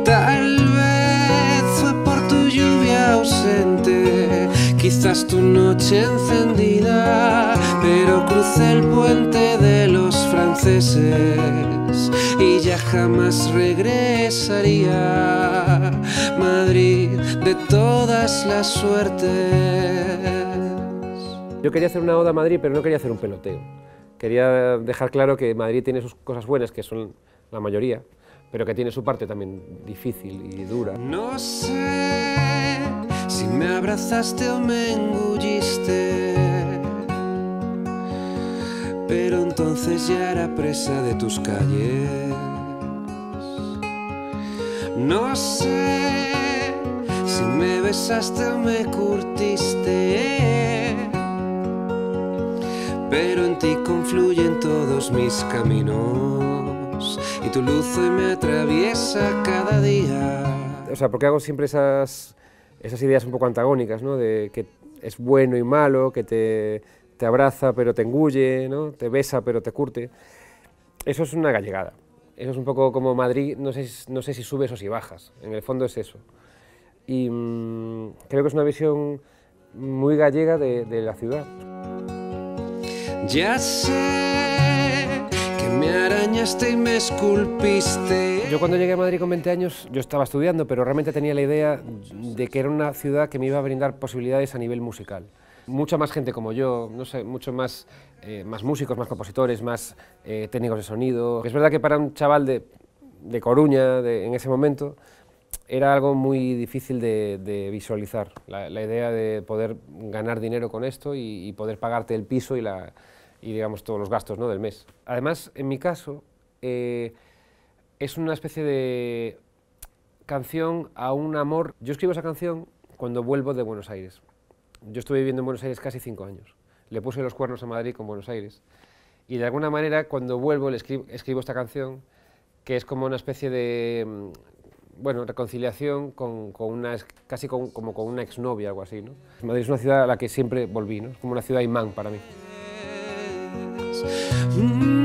Tal vez fue por tu lluvia ausente, quizás tu noche encendida, pero crucé el puente de los franceses y ya jamás regresaría. Madrid de todas las suertes. Yo quería hacer una oda a Madrid, pero no quería hacer un peloteo. Quería dejar claro que Madrid tiene sus cosas buenas, que son la mayoría, pero que tiene su parte también difícil y dura. No sé si me abrazaste o me engulliste, pero entonces ya era presa de tus calles. No sé si me besaste o me curtiste, pero en ti confluyen todos mis caminos y tu luz hoy me atraviesa cada día. O sea, porque hago siempre esas ideas un poco antagónicas, ¿no? De que es bueno y malo, que te abraza pero te engulle, ¿no? Te besa pero te curte. Eso es una gallegada. Eso es un poco como Madrid, no sé si subes o si bajas. En el fondo es eso. Y creo que es una visión muy gallega de la ciudad. Ya sé que me arañaste y me esculpiste. Yo cuando llegué a Madrid con 20 años, yo estaba estudiando, pero realmente tenía la idea de que era una ciudad que me iba a brindar posibilidades a nivel musical. Mucha más gente como yo, no sé, mucho más, más músicos, más compositores, más técnicos de sonido. Es verdad que para un chaval de Coruña, en ese momento, era algo muy difícil de visualizar. La idea de poder ganar dinero con esto y poder pagarte el piso y digamos, todos los gastos, ¿no?, del mes. Además, en mi caso, es una especie de canción a un amor. Yo escribo esa canción cuando vuelvo de Buenos Aires. Yo estuve viviendo en Buenos Aires casi 5 años. Le puse los cuernos a Madrid con Buenos Aires. Y de alguna manera, cuando vuelvo, escribo esta canción, que es como una especie de, bueno, reconciliación casi como con una exnovia, algo así, ¿no? Madrid es una ciudad a la que siempre volví, ¿no? Es como una ciudad imán para mí.